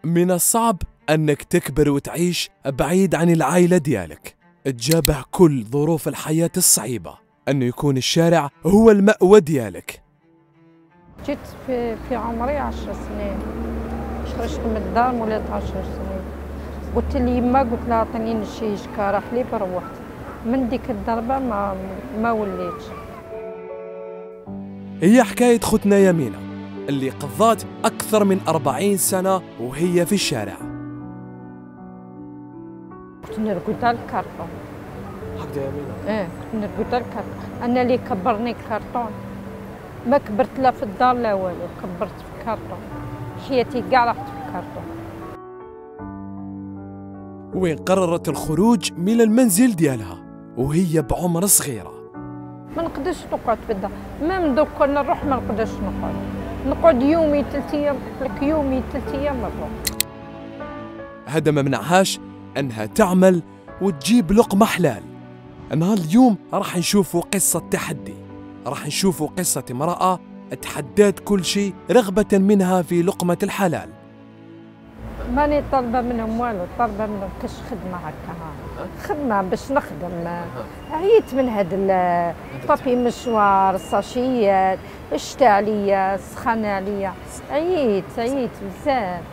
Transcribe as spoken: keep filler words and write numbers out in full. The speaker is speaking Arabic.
من الصعب أنك تكبر وتعيش بعيد عن العائلة ديالك، تجابه كل ظروف الحياة الصعيبة، أنه يكون الشارع هو المأوى ديالك. جيت في, في عمري عشر سنين، خرجت من الدار ولات عشر سنين. قلت لي يما، قلت لها عطيني نشي شكاره حليب، روحت. من ديك الضربة ما ما وليتش. هي حكاية خوتنا يمينة اللي قضات أكثر من أربعين سنة وهي في الشارع. كنت نرقد على الكرتون. هكذا يمينة؟ ايه كنت نرقد على الكرتون. أنا اللي كبرني الكرتون، ما كبرت لا في الدار لا والو، كبرت في الكرتون. حياتي كاع راحت في الكرتون. وين قررت الخروج من المنزل ديالها وهي بعمر صغيرة. ما نقدرش نقعد في الدار، ميم دوكا نروح ما نقدرش نقعد. نقعد يومي ثلاث ايام، لك يومي ثلاث ايام نروح. هذا ما منعهاش انها تعمل وتجيب لقمة حلال. نهار اليوم راح نشوفوا قصة تحدي، راح نشوفوا قصة امرأة تحدات كل شيء رغبة منها في لقمة الحلال. ماني طالبة منهم والو، طالبة منهم كاش خدمة هكا، خدمة باش نخدم. عييت من هاد البابي مشوار، الساشيات، شتا عليا، سخانة عليا، عييت عييت بزاف.